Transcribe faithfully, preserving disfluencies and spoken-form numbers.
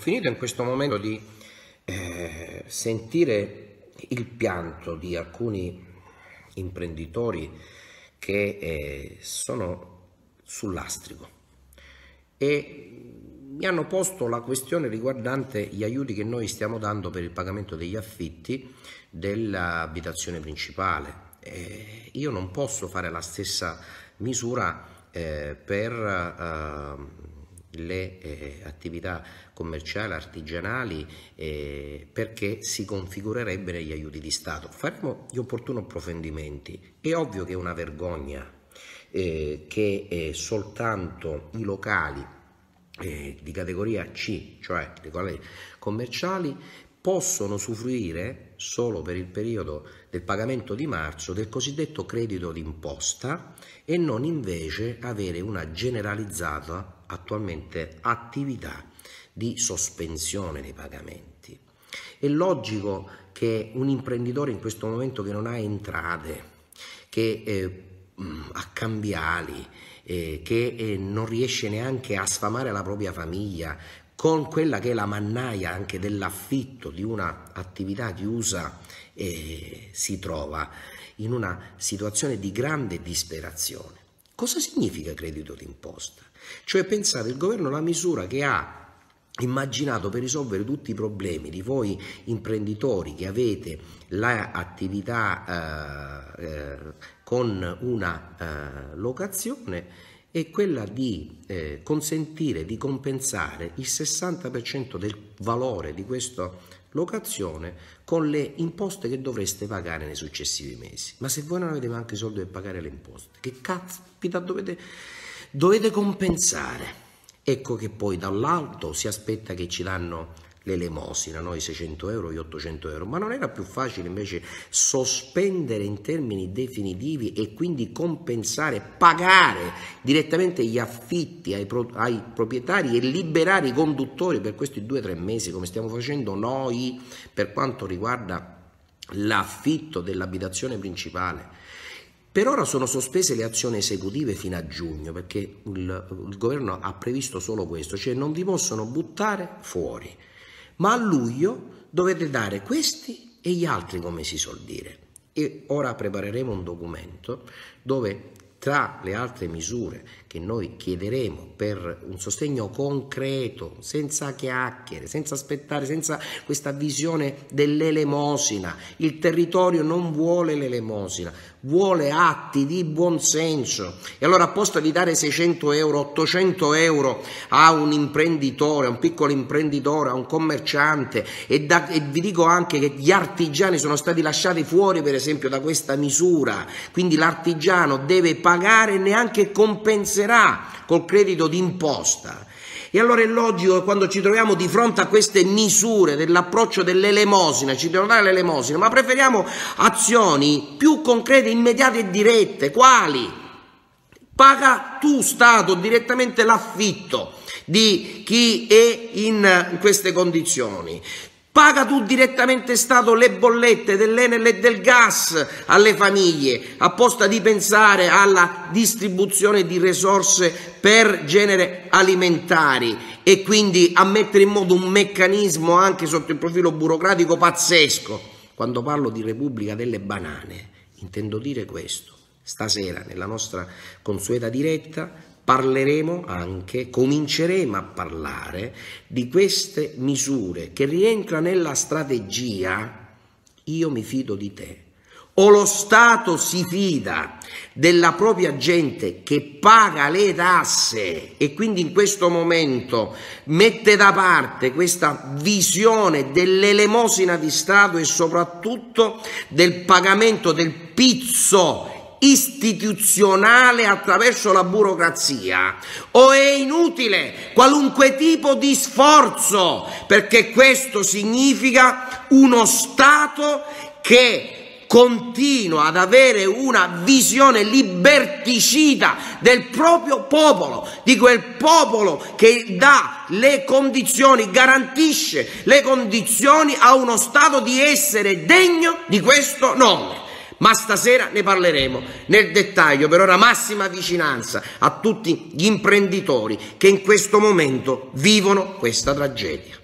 finito in questo momento di eh, sentire il pianto di alcuni imprenditori che eh, sono sul lastrico e mi hanno posto la questione riguardante gli aiuti che noi stiamo dando per il pagamento degli affitti dell'abitazione principale. Eh, io non posso fare la stessa misura eh, per eh, le eh, attività commerciali, artigianali, eh, perché si configurerebbe negli aiuti di Stato. Faremo gli opportuni approfondimenti. È ovvio che è una vergogna eh, che eh, soltanto i locali eh, di categoria C, cioè i locali commerciali, possono usufruire solo per il periodo del pagamento di marzo del cosiddetto credito d'imposta e non invece avere una generalizzata attualmente attività di sospensione dei pagamenti. È logico che un imprenditore in questo momento che non ha entrate, che eh, ha cambiali, eh, che eh, non riesce neanche a sfamare la propria famiglia, con quella che è la mannaia anche dell'affitto di una attività chiusa, eh, si trova in una situazione di grande disperazione. Cosa significa credito d'imposta? Cioè, pensate, il governo la misura che ha immaginato per risolvere tutti i problemi di voi imprenditori che avete l'attività eh, eh, con una eh, locazione, è quella di eh, consentire di compensare il sessanta per cento del valore di questa locazione con le imposte che dovreste pagare nei successivi mesi. Ma se voi non avete neanche i soldi per pagare le imposte, che caspita dovete, dovete compensare? Ecco che poi dall'alto si aspetta che ci danno l'elemosina, no? I seicento euro, gli ottocento euro, ma non era più facile invece sospendere in termini definitivi e quindi compensare, pagare direttamente gli affitti ai, pro, ai proprietari e liberare i conduttori per questi due o tre mesi, come stiamo facendo noi per quanto riguarda l'affitto dell'abitazione principale? Per ora sono sospese le azioni esecutive fino a giugno, perché il, il governo ha previsto solo questo, cioè non vi possono buttare fuori. Ma a luglio dovete dare questi e gli altri, come si suol dire. E ora prepareremo un documento dove, tra le altre misure che noi chiederemo per un sostegno concreto, senza chiacchiere, senza aspettare, senza questa visione dell'elemosina, il territorio non vuole l'elemosina, vuole atti di buonsenso. E allora, a posto di dare seicento euro, ottocento euro a un imprenditore, a un piccolo imprenditore, a un commerciante, e, da, e vi dico anche che gli artigiani sono stati lasciati fuori per esempio da questa misura, quindi l'artigiano deve pagare e neanche compenserà col credito d'imposta. E allora è logico che quando ci troviamo di fronte a queste misure dell'approccio dell'elemosina, ci devono dare l'elemosina, ma preferiamo azioni più concrete, immediate e dirette. Quali? Paga tu, Stato, direttamente l'affitto di chi è in queste condizioni. Paga tu direttamente, Stato, le bollette dell'Enel e del gas alle famiglie, a posto di pensare alla distribuzione di risorse per genere alimentari e quindi a mettere in moto un meccanismo anche sotto il profilo burocratico pazzesco. Quando parlo di Repubblica delle banane, intendo dire questo. Stasera, nella nostra consueta diretta, parleremo anche, cominceremo a parlare di queste misure che rientrano nella strategia "io mi fido di te". O lo Stato si fida della propria gente che paga le tasse e quindi in questo momento mette da parte questa visione dell'elemosina di Stato e soprattutto del pagamento del pizzo istituzionale attraverso la burocrazia, o è inutile qualunque tipo di sforzo, perché questo significa uno Stato che continua ad avere una visione liberticida del proprio popolo, di quel popolo che dà le condizioni, garantisce le condizioni a uno Stato di essere degno di questo nome. Ma stasera ne parleremo nel dettaglio. Per ora massima vicinanza a tutti gli imprenditori che in questo momento vivono questa tragedia.